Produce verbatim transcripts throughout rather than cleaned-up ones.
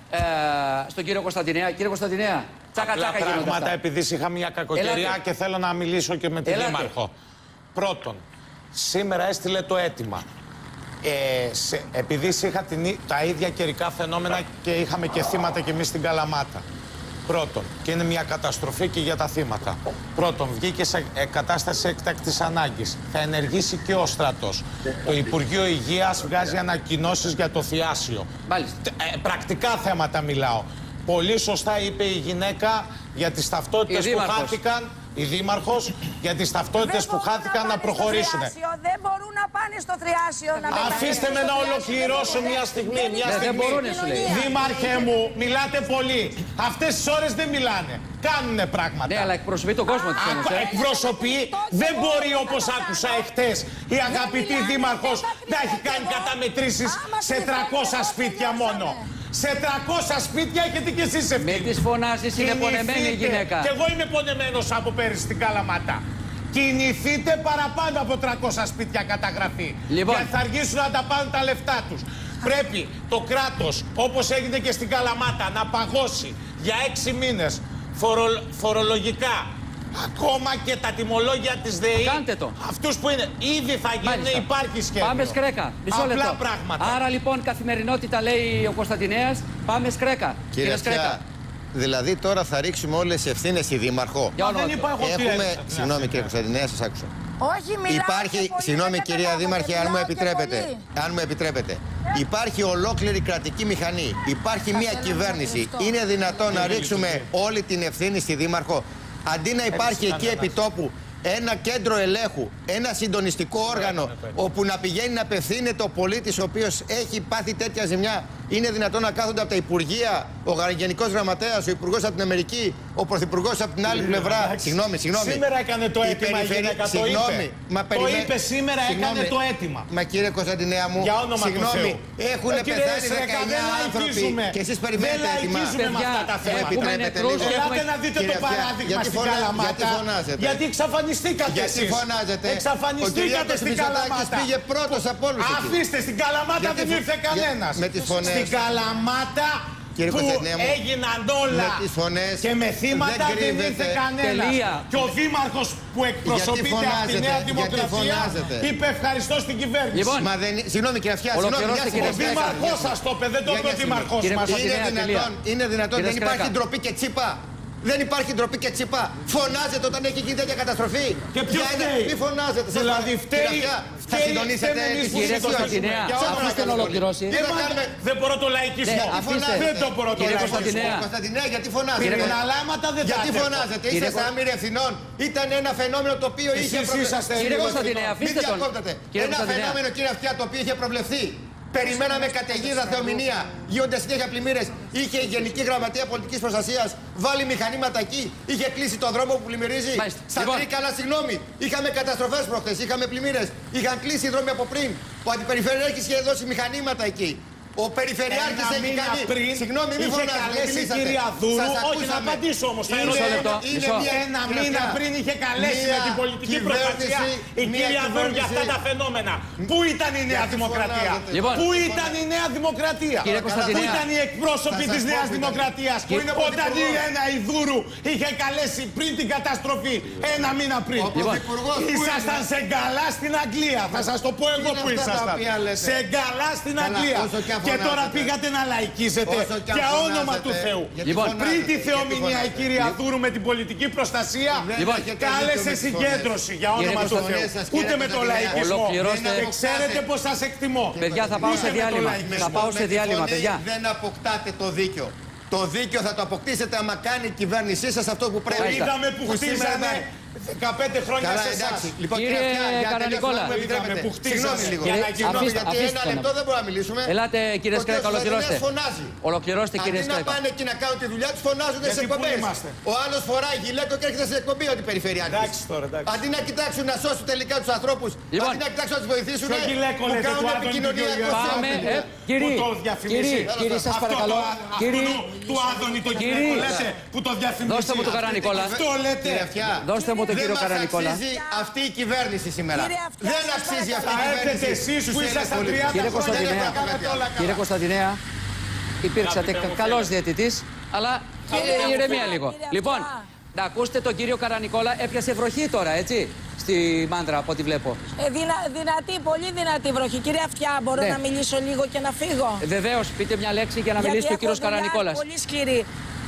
ε, στον κύριο Κωνσταντινέα. Κύριε Κωνσταντινέα, τσάκα τσάκα γίνονται πράγματα, αυτά. επειδή είχα μια κακοκαιρία. Ελάτε. Και θέλω να μιλήσω και με τη Ελάτε. Δήμαρχο. Πρώτον, σήμερα έστειλε το αίτημα. Ε, σε, επειδή είχα την, τα ίδια καιρικά φαινόμενα και είχαμε και θύματα κι εμείς στην Καλαμάτα. Πρώτον, και είναι μια καταστροφή και για τα θύματα. Πρώτον, βγήκε σε ε, κατάσταση έκτακτης ανάγκης. Θα ενεργήσει και ο στρατός. Το Υπουργείο Υγείας βγάζει ανακοινώσεις για το θειάσιο. Μάλιστα. Ε, πρακτικά θέματα μιλάω. Πολύ σωστά είπε η γυναίκα για τις ταυτότητες που χάθηκαν. Η Δήμαρχος για τις ταυτότητες που χάθηκαν να, να προχωρήσουν. Δεν μπορούν να πάνε στο θριάσιο να μεταφέρουν. Αφήστε με να ολοκληρώσω μια στιγμή. Μια ναι, στιγμή. Δεν μπορούν, Δήμαρχε μου, μιλάτε πολύ. Αυτές τις ώρες δεν μιλάνε. Κάνουνε πράγματα. Ναι, αλλά εκπροσωπεί τον κόσμο της όμως. Εκπροσωπεί. Δεν μπορεί, όπως άκουσα εχθές, η αγαπητή Δήμαρχος να έχει κάνει καταμετρήσεις σε τριακόσια σπίτια μόνο. Σε τριακόσια σπίτια έχετε κι εσείς ευθύνη. Με τις φωνάσεις, είναι πονεμένη η γυναίκα. Και εγώ είμαι πονεμένος από πέρυσι στην Καλαμάτα. Κινηθείτε παραπάνω από τριακόσια σπίτια καταγραφή. Λοιπόν. Γιατί θα αργήσουν να τα πάρουν τα λεφτά τους. Πρέπει το κράτος, όπως έγινε και στην Καλαμάτα, να παγώσει για έξι μήνες φορο, φορολογικά. Ακόμα και τα τιμολόγια της ΔΕΗ. Κάντε το. Αυτούς που είναι. Ήδη θα γίνουν, υπάρχει σχέδιο. Πάμε σκρέκα. Μισό Απλά λεπτό. πράγματα. Άρα λοιπόν καθημερινότητα λέει ο Κωνσταντινέας. Πάμε σκρέκα. Κύριε, Κύριε Σκρέκα. Δηλαδή τώρα θα ρίξουμε όλες τις ευθύνες στη Δήμαρχο. Για δεν είπα εγώ τι Έχουμε... έριξα. Συγγνώμη κύριε Κωνσταντινέα, σας άκουσα. Όχι, μιλάτε Υπάρχει, πολύ, συγγνώμη κυρία Δήμαρχε, αν μου επιτρέπετε. Αν μου επιτρέπετε. Υπάρχει ολόκληρη κρατική μηχανή. Υπάρχει μια κυβέρνηση. Είναι δυνατόν να ρίξουμε όλη την ευθύνη στη Δήμαρχο, αντί να υπάρχει εκεί επιτόπου ένα κέντρο ελέγχου, ένα συντονιστικό όργανο όπου να πηγαίνει να απευθύνεται ο πολίτης ο οποίος έχει πάθει τέτοια ζημιά? Είναι δυνατόν να κάθονται από τα Υπουργεία, ο Γενικός Γραμματέας, ο Υπουργός από την Αμερική, ο Πρωθυπουργός από την άλλη πλευρά? Συγγνώμη, συγγνώμη. Σήμερα έκανε το αίτημα η γυναίκα, το είπε. Μα το είπε σήμερα, συγγνώμη. έκανε το αίτημα. Μα κύριε Κωνσταντινέα μου, για όνομα συγγνώμη, του Θεού. έχουν πεθάνει δεκαεννιά άνθρωποι και εσείς περιμένετε έτοιμα. Δεν με αυτά τα θέματα. Ελάτε να δείτε το παράδειγμα στην Καλαμάτα. Γιατί εξαφανιστήκατε εσείς. Γιατί φωνάζετε? Εξαφανιστήκατε στην Καλαμάτα. Πήγε πρώτος από όλους. Αφήστε, στην Καλαμάτα δεν ήρθε κανένας. Στην Καλαμάτα Κύριε που έγιναν όλα και με θύματα δεν ήρθε κανένας. Και ο Δήμαρχος που εκπροσωπείται από τη Νέα Δημοκρατία είπε ευχαριστώ στην κυβέρνηση. Λοιπόν, Μα δεν... Συγγνώμη κύριε Αυτιά, ο Δήμαρχος σας το είπε, δεν το είπε ο Δήμαρχος μας. Είναι δυνατόν, δεν υπάρχει ντροπή και τσίπα? Δεν υπάρχει ντροπή και τσίπα. Φωνάζετε όταν έχει γίνει τέτοια καταστροφή. Και ποιος φταίει? Μη φωνάζετε. Δηλαδή φταίει. Θα συντονίσετε την κυρία Κωνσταντινέα. Αφήστε να ολοκληρώσει. Δεν μπορώ το λαϊκισμό. Δεν το μπορώ το λαϊκισμό. Κωνσταντινέα, γιατί φωνάζετε? Κριναλάματα δεν θα Γιατί φωνάζετε? Είσαστε άμυροι ευθυνών. Ήταν ένα φαινόμενο το οποίο είχε προβλεφθεί. Κύριε Κωνσταντινέα, αφήστε τον. Ένα φαινόμενο, κύριε Αυτιά, το οποίο είχε προβλεφθεί. Περιμέναμε καταιγίδα, θεομηνία, γίνονται συνέχεια πλημμύρες. Είχε η Γενική Γραμματεία Πολιτικής Προστασίας βάλει μηχανήματα εκεί. Είχε κλείσει τον δρόμο που πλημμυρίζει. Στα λοιπόν. Τρίκαλα, συγγνώμη. Είχαμε καταστροφές προχθές, είχαμε πλημμύρες. Είχαν κλείσει οι δρόμοι από πριν. Ο Αντιπεριφερειάρχης είχε δώσει μηχανήματα εκεί. Ο Περιφερειάρχης έχει κάνει. Πριν, συγγνώμη, μη φωνάζετε. Η κυρία Δούρου, όχι να απαντήσω όμως. Ένα μήνα πριν είχε καλέσει με την πολιτική προστασία η κυρία Δούρου για αυτά τα φαινόμενα. Πού ήταν η Νέα Δημοκρατία? Πού ήταν η Νέα Δημοκρατία? Πού ήταν οι εκπρόσωποι της Νέας Δημοκρατίας όταν η Ένα η Δούρου είχε καλέσει πριν την καταστροφή ένα μήνα πριν? Ήσασταν σε γκαλά στην Αγγλία. Θα σας το πω εγώ που ήσασταν. Σε γκαλά στην Αγγλία. Και τώρα πήγατε να λαϊκίζετε για όνομα του Θεού. Λοιπόν, πριν τη θεομηνία η κυρία Δούρου με την πολιτική προστασία κάλεσε συγκέντρωση για όνομα του Θεού. Ούτε με το λαϊκισμό. Και ξέρετε πως σας εκτιμώ. Παιδιά, θα πάω σε διάλειμμα. Θα πάω σε διάλειμμα, παιδιά. Δεν αποκτάτε το δίκιο. Το δίκιο θα το αποκτήσετε άμα κάνει η κυβέρνησή σας αυτό που πρέπει. Είδαμε που χτίζανε δεκαπέντε χρόνια καλά, σε εσάς. Λοιπόν, κύριε Καρανικόλα, συγγνώμη λίγο. Αφήστε, γιατί αφήστε ένα λεπτό δεν μπορούμε να μιλήσουμε. Ελάτε κύριε Σκρέκα, ολοκληρώστε. Φωνάζει. Ολοκληρώστε κύριε Αντί Σκρέκα. να πάνε εκεί να κάνουν τη δουλειά τους, φωνάζονται σε εκπομπές. Ο άλλος φοράει γυλαίκο και έρχεται σε εκπομπή ότι περιφερειάρχης. Αντί να κοιτάξουν να σώσουν τελικά τους ανθρώπους, αντί να κοιτάξουν να τους βοηθήσουν, που κάνουν επικοινωνιακό σώμα. Κύριε, σας παρακαλώ. Του Άδωνη το γυλαίκο λέτε που το διαφημίζει. Δώστε μου τον Καρανικόλα. Αυτό λέτε. Δώστε μου τον κύριο Καρανικόλα. Δεν αξίζει αυτή η κυβέρνηση σήμερα. Δεν αξίζει αυτή η κυβέρνηση. Εσείς που ήσασταν τριάντα χρόνια. Κύριε Κωνσταντινέα, υπήρξατε καλός διαιτητής, αλλά Κύριε ηρεμία Αυτιά, λίγο. κύριε Λοιπόν, Αυτιά. να ακούσετε τον κύριο Καρανικόλα, έπιασε βροχή τώρα, έτσι, στη Μάνδρα, από ό,τι βλέπω. Ε, δυνα, δυνατή, πολύ δυνατή βροχή. Κύριε Αυτιά, μπορώ Ναι. να μιλήσω λίγο και να φύγω? Ε, Βεβαίως, πείτε μια λέξη για να Γιατί μιλήσει και ο έχω κύριος δουλειά Καρανικόλας. πολύ σκληρή.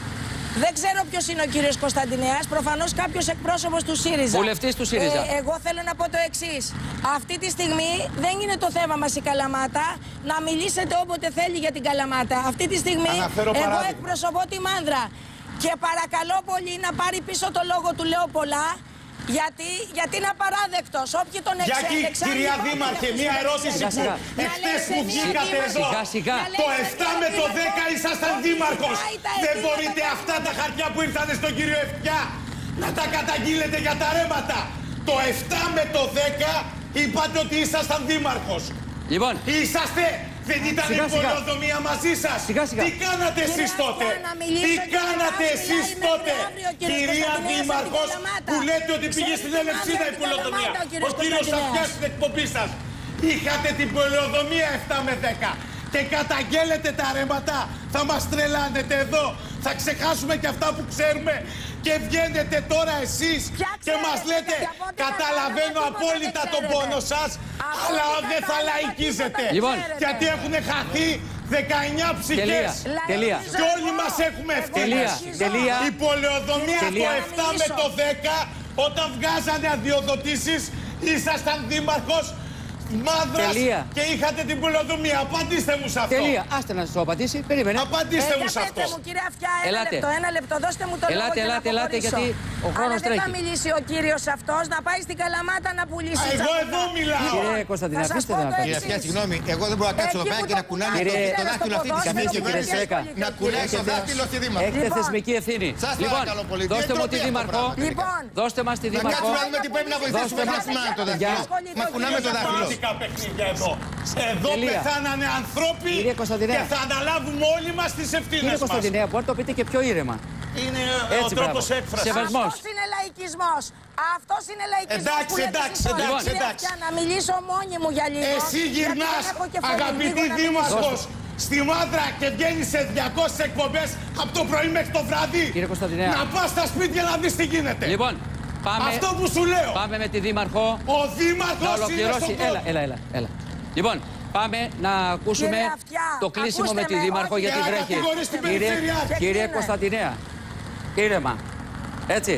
Δεν ξέρω ποιος είναι ο κύριος Κωνσταντινέας, προφανώς κάποιος εκπρόσωπος του ΣΥΡΙΖΑ. Βουλευτής του ΣΥΡΙΖΑ. Ε, εγώ θέλω να πω το εξής. Αυτή τη στιγμή δεν είναι το θέμα μας η Καλαμάτα. Να μιλήσετε όποτε θέλει για την Καλαμάτα. Αυτή τη στιγμή Αναφέρω εγώ παράδειγμα. εκπροσωπώ τη Μάνδρα. Και παρακαλώ πολύ να πάρει πίσω το λόγο του, λέω πολλά. Γιατί, γιατί είναι απαράδεκτος. Όποιοι τον Γιατί, εξέλεξαν. κυρία λοιπόν, Δήμαρχε, να μία τους ερώτηση Σιγά, που σιγά. εχθές Να που λέτε βγήκατε μία εδώ. Σιγά, σιγά. Το εφτά με το δέκα ήσασταν δήμαρχος. τα Δεν αιτήματα μπορείτε τα αυτά τα χαρτιά που ήρθανε στον κύριο Ευκιά να τα καταγγείλετε για τα ρέματα. Το εφτά με το δέκα είπατε ότι ήσασταν δήμαρχος. Λοιπόν, Είσαστε, δεν ήταν η Σιγά, σιγά. πολεοδομία μαζί σας. Σιγά, σιγά. Τι κάνατε Κύριε εσείς Αυτιά, τότε. να μιλήσω Τι και κάνατε μετά εσείς μιλάει τότε. μέχρι αύριο ο κύριος Κυρία Κωνσταντινέας Δήμαρχος από την Καλαμάτα. που λέτε ότι πήγε Ξέρει στην την Ελευσίνα Μάνδρα η και την πολεοδομία. Καλαμάτα ο κύριος Ο κύριος Κωνσταντινέας. Αυτιάς στην εκπομπή σας. Είχατε την πολεοδομία εφτά με δέκα. Και καταγγέλλετε τα ρέματα. Θα μας τρελάνετε εδώ. Θα ξεχάσουμε και αυτά που ξέρουμε. Και βγαίνετε τώρα εσείς Ποια και μας ξέρετε, λέτε και από ό,τι καταλαβαίνω καταλαβαίνετε, απόλυτα τίποτα τον δεν πόνο ξέρετε. σας, Από αλλά ό,τι δεν θα κατάλαβα, λαϊκίζετε. τίποτα δεν Λοιπόν. ξέρετε. Γιατί έχουν χαθεί δεκαεννιά ψυχές. τελεία, τελεία. Και όλοι μας έχουμε ευθύνες. Τελεία, τελεία. Η πολεοδομία το Τελεία. εφτά με το δέκα, όταν βγάζανε αδειοδοτήσεις, ήσασταν δήμαρχος Μάνδρας Τελεία. και είχατε την πολεοδομία. Απαντήστε μου σε αυτό. τελεία. Άστε να σας το απαντήσει. Περίμενε. Απαντήστε Ε, μου για σε πέστε αυτό. μου, κύριε Αυτιά, ένα Ελάτε. λεπτό, ένα λεπτό. Δώστε μου το λόγο Ελάτε, για ελάτε, να ελάτε, προχωρήσω. γιατί ο χρόνος Αλλά δεν θα τρέχει. μιλήσει ο κύριος αυτός να πάει στην Καλαμάτα να πουλήσει. Εγώ τσακωτά. εδώ μιλάω. Κύριε Κωνσταντινέ, Θα σας αφήστε πω να το κάνει. Κύριε εξής. Αυτιά, συγγνώμη, εγώ δεν μπορώ να κάτσω εδώ Εκεί πέρα που και το να κουνάμε Κύριε- το δάχτυλο αυτή τη στιγμή Κύριε κυβέρνηση. Σέκα. Να κουνάει το δάχτυλο στη Δήμαρχο. Έχετε Λοιπόν. θεσμική ευθύνη. Σας Λοιπόν, παρακαλώ πολύ. δώστε Τι μου τη ντροπή αυτό Δήμαρχο. πράγμα. Λοιπόν, Δώστε μας τη Να Δήμαρχο. κάτσουμε να δούμε τι πρέπει να βοηθήσουμε. Δώστε Δεν μας. κουνάμε το Για- δάχτυλο. Μα κουνάμε το δάχτυλο. Πολιτικά παιχνίδια εδώ. Εδώ Τελεία. πεθάνανε ανθρώποι Κύριε Κωνσταντινέ. και θα αναλάβουμε όλοι μας τις Κύριε ευθύνες μας. Κωνσταντινέα, μπορείτε να το πείτε και πιο ήρεμα. Είναι Έτσι, ο τρόπος μπράβο. έκφρασης. Σεβασμός. αυτός είναι λαϊκισμός. Αυτός είναι λαϊκισμός. Εντάξει, που λέτε εντάξει, εσείς όλοι. εντάξει, Κύριε εντάξει. Αυτιά, να μιλήσω μόνη μου για λίγο. Εσύ γιατί γυρνάς, δεν έχω και φωνή. αγαπητή Λίγο να Δήμαρχος, στη Μάνδρα και βγαίνεις σε διακόσιες εκπομπές από το πρωί μέχρι το βράδυ. Κύριε Κωνσταντινέα. Να πας στα σπίτια να δεις τι γίνεται. Λοιπόν, πάμε, Αυτό που σου λέω. πάμε με τη Δήμαρχο Ο να Δήμαρχος είναι ολοκληρώσει. στον Έλα, κόσμο. έλα, έλα, έλα. Λοιπόν, πάμε να ακούσουμε Κύριε Αυτιά, το κλείσιμο ακούστε με τη με, Δήμαρχο όχι, γιατί για να βρέχει. κατηγορείς την Κύριε, περιφέρεια. κύριε Και Κωνσταντινέα, ήρεμα. Έτσι.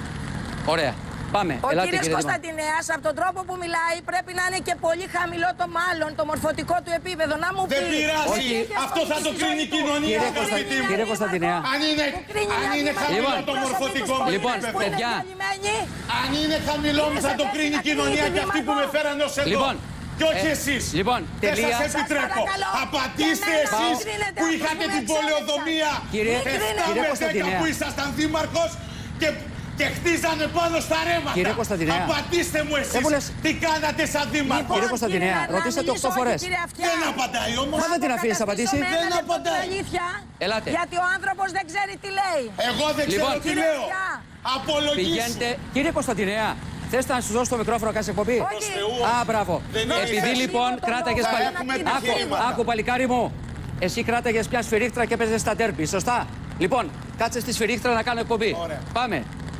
Ωραία. Πάμε. Ο Ελάτε, κύριος κύριε Δήμαρχο. Κωνσταντινέας από τον τρόπο που μιλάει πρέπει να είναι και πολύ χαμηλό το μάλλον, το μορφωτικό του επίπεδο. Να μου πει. Δεν πειράζει. Όχι. Αυτό θα το κρίνει η κοινωνία, Κύριε αγαπητή Κωνσταντινέ, μου. κύριε Κωνσταντινέα. Αν είναι, Που κρίνει αν μια είναι Δήμαρχο χαμηλό Λοιπόν, το εκπρόσωποι μορφωτικό τους μου Λοιπόν, πολίτες που είναι παιδιά. διαλυμένοι. Αν είναι χαμηλό μου θα το κρίνει η κοινωνία και αυτοί που με φέραν ως εδώ. Λοιπόν, Και όχι ε, εσείς. λοιπόν, Δεν τελεία. σας επιτρέπω. Σας παρακαλώ. Απαντήστε Και εμένα εσείς μην κρίνετε που αυτούς είχατε που με την πολεοδομία Κύριε- εφτά κύριε με δέκα Κωνσταντινέα. που ήσασταν δήμαρχος και, και χτίζανε πάνω στα ρέματα. Κύριε Κωνσταντινέα. Απαντήστε μου εσείς Δεν μου λες- τι κάνατε σαν δήμαρχος. Κύριε Κωνσταντινέα, κύριε, να ρωτήσατε μιλήσω, οκτώ όχι, φορές. κύριε Αυτιά. Δεν απαντάει όμως. Μα δεν την αφήνεις να απαντήσει. Να Δεν απαντήσω με ένα λεπτό απαντάει. την αλήθεια. Ελάτε. Γιατί ο άνθρωπος δεν ξέρει τι λέει. Εγώ δεν ξέρω Λοιπόν, τι κύριε λέω. Αυτιά. Απολογήσου. Πηγαίνετε. Κύριε Κωνσταντινέα, θες να σου δώσω το μικρόφωνο να κάνεις εκπομπή. Όχι. Θεού. Α, μπράβο. Δεν είναι Επειδή θέση. λοιπόν Λίγο το κράταγες λόγο, παλι... θα έχουμε Άκου, επιχειρήματα. άκου παλικάρι μου. Εσύ κράταγες μια σφυρίχτρα και έπαιζες στα ντέρμπι, σωστά. Λοιπόν, κάτσε στη σφυρίχτρα να κάνω εκπομπή. Ωραία. Πάμε.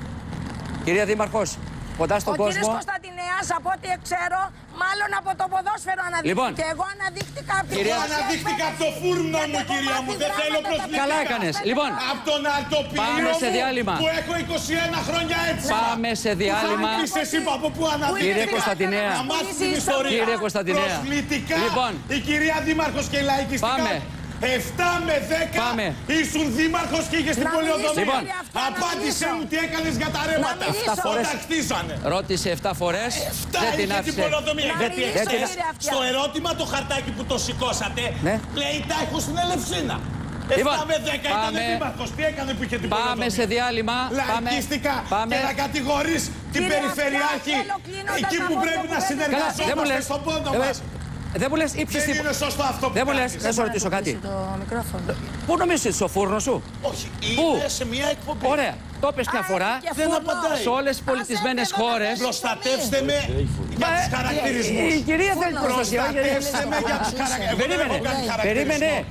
Κυρία Δήμαρχος, κοντά στον Ο κύριος κόσμο. Κωνσταντινέας, από ό,τι ξέρω, μάλλον από το ποδόσφαιρο αναδείχθηκε. Λοιπόν. Και εγώ αναδείχτηκα από το Κυρία- Εγώ αναδείχτηκα από το φούρνο μου, κυρία μου. Δεν θέλω προσβλητικά. Καλά έκανες. Λοιπόν, Από τον αρτοπύριο Πάμε σε μου διάλειμμα. που έχω είκοσι ένα χρόνια έτσι. πάμε σε διάλειμμα. Θα πεις εσύ από πού αναδείχθηκα. Κύριε Κωνσταντινέα. Να μάθεις την ιστορία. Κύριε Κωνσταντινέα. Προσβλητικά Λοιπόν. η κυρία Δήμαρχος και η λαϊκιστικά. Πάμε. εφτά με δέκα Πάμε. ήσουν δήμαρχος και είχες την Να πολεοδομία. μιλήσω, Λοιπόν. κύριε Αυτιά, να Απάντησε μιλήσω. μου τι έκανες για τα ρέματα. μιλήσω. Εφτά φορές. Όταν χτίζανε. Ρώτησε εφτά φορές. Εφτά Δεν την είχε την άφησε. πολεοδομία. Να Γιατί μιλήσω, εχθές κύριε Αυτιά. στο ερώτημα το χαρτάκι που το σηκώσατε Ναι. λέει τα έχω στην Ελευσίνα. Λοιπόν, εφτά με δέκα ήταν πάμε. δήμαρχος. Τι έκανε που είχε την πολεοδομία. Πάμε σε διάλειμμα. Πάμε. Λαϊκίστικα Πάμε. και να κατηγορείς την Κύριε περιφερειάρχη Αυτιά, θέλω κλείνοντας εκεί να που πω πρέπει το να που πρέπει. Καλά, δεν μου συνεργαζόμαστε λες. στον πόνο Ε, μας. Δεν μου λες ύψιστη. Δεν είναι σωστό αυτό που Δεν μου λες, κάνεις. να σε ρωτήσω κάτι. Το μικρόφωνο. Πού νομίζεις στο φούρνο σου. Όχι, Πού? είναι σε μια εκπομπή. Ωραία. Το πες μια Α, φορά. και Δεν φούρνο. απαντάει. Σε όλες τις πολιτισμένες Άσε με, χώρες. δεν Προστατεύστε με για Μα, τους ε, χαρακτηρισμούς. Η κυρία θέλει προστασία. Προστατεύστε με για τους χαρακτηρισμούς. Εγώ δεν Περίμενε. έχω κάνει Περίμενε. χαρακτηρισμό.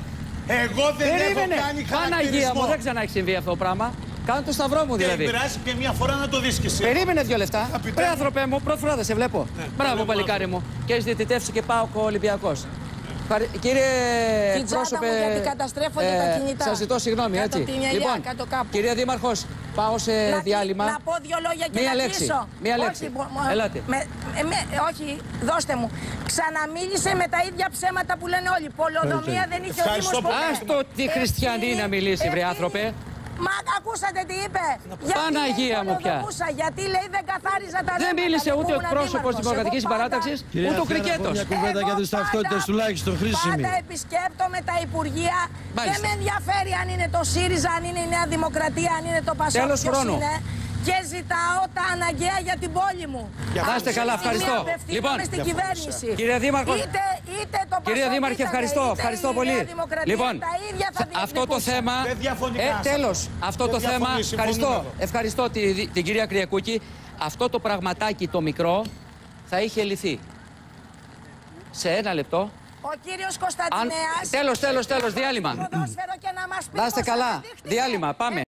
Εγώ δεν Περίμενε. έχω κάνει χαρακτηρισμό. Παναγία μου, δεν ξανά έχει συμβεί αυτό το πράγμα. Κάνω το σταυρό μου δηλαδή. Και πειράζει και μια φορά να το δεις κι εσύ. Περίμενε δύο λεφτά. Ρε άνθρωπε μου, πρώτη φορά δεν σε βλέπω. Ναι, Μπράβο, παλικάρι μου. Και έχει διαιτητεύσει και πάω ο Ολυμπιακός. Κύριε πρόσωπε, γιατί καταστρέφονται ε, τα κινητά. Σας ζητώ συγγνώμη, Κάτω έτσι. από την ελιά, Λοιπόν, κάτω κάπου. κυρία Δήμαρχος, πάω σε να, διάλειμμα. Να πω δύο λόγια και Μία να λέξη. κλείσω. Μία λέξη. Όχι, μο, Ελάτε. Με, ε, με, όχι, δώστε μου. Ξαναμίλησε με τα ίδια ψέματα που λένε όλοι. Πολεοδομία δεν είχε ο Δήμος ποτέ. Άστο τη χριστιανή να μιλήσει, βρε άνθρωπε. Μα ακούσατε τι είπε. Παναγία μου πια. Γιατί λέει δεν καθάριζα τα Δεν μίλησε ούτε ο εκπρόσωπος της Δημοκρατικής Συμπαράταξης, ούτε ο Κρικέτος. Μια κουβέντα για τις ταυτότητες τουλάχιστον χρήσιμη. Πάντα επισκέπτομαι τα υπουργεία. Μάλιστα. Δεν με ενδιαφέρει αν είναι το ΣΥΡΙΖΑ, αν είναι η Νέα Δημοκρατία, αν είναι το ΠΑΣΟΚ. Τέλος χρόνου. Και ζητάω τα αναγκαία για την πόλη μου. Να είστε καλά, ευχαριστώ. Λοιπόν, στην κυβέρνηση. Κύριε Δήμαρχο, είτε, είτε το Κυρία ΠΑΣΟΚ, Δήμαρχε, είτε ευχαριστώ, είτε ευχαριστώ η πολύ. Νέα Δημοκρατία, Λοιπόν, τα ίδια θα αυτό το διεκδικούσαν. θέμα. Δεν διαφωνεί Ε, κανένας. τέλος, αυτό Δεν το θέμα. διαφωνεί, συμφωνούμε Ευχαριστώ, εδώ. ευχαριστώ τη, την κυρία Κριακούκη. Αυτό το πραγματάκι το μικρό θα είχε λυθεί. Σε ένα λεπτό. Ο κύριος Κωνσταντινέας. Τέλος, τέλος, τέλος, διάλειμμα. ποδόσφαιρο και να μας πει Να είστε πώς καλά. αναδείχθηκε. Διάλειμμα, πάμε.